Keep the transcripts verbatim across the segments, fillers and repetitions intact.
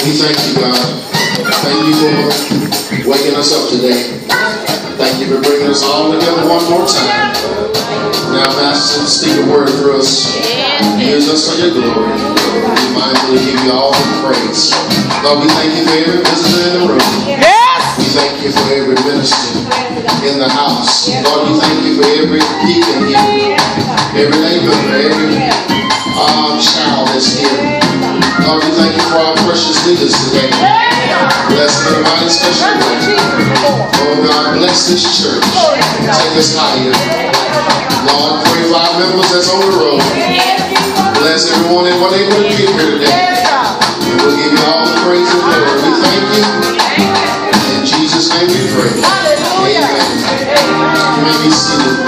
We thank you, God. Thank you for waking us up today. Thank you for bringing us all together one more time. Now, Master, speak a word through us. Use us for your glory. Be mindful to give you all the praise. Lord, we thank you for every visitor in the room. Yes! We thank you for every minister in the house. Lord, we thank you for every deacon here, every lay member, every um, child that's here. Lord, we thank you for our precious leaders today. Bless them in a mighty special way. Oh God, bless this church. Take us higher. Lord, pray for our members that's on the road. Bless everyone that was able to get here today. And we'll give you all the praise and glory. We thank you. In Jesus' name we pray. Amen. You may be seated.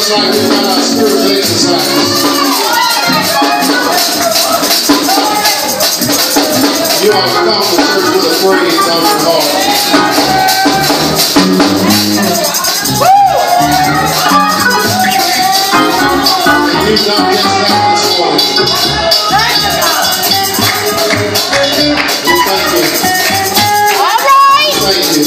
Just like we got our spiritual exercises. You ought to come to church with a praise on your heart. And you've done just that this morning. We thank you. All right. Thank you.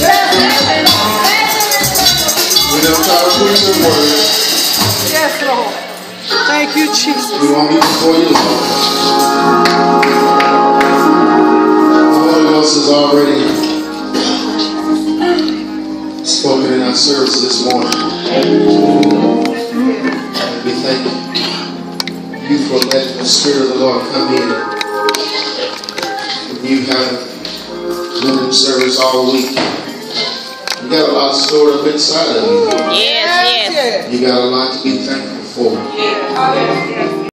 We don't try to preach the word. Yes, Lord. Thank you, Jesus. We want you before you, Lord. The Holy Ghost has already spoken in our service this morning. And we thank you for letting the Spirit of the Lord come in. And you have been in service all week. You got a lot stored up inside of you. Yes, yes. You got a lot to be thankful for. Yes.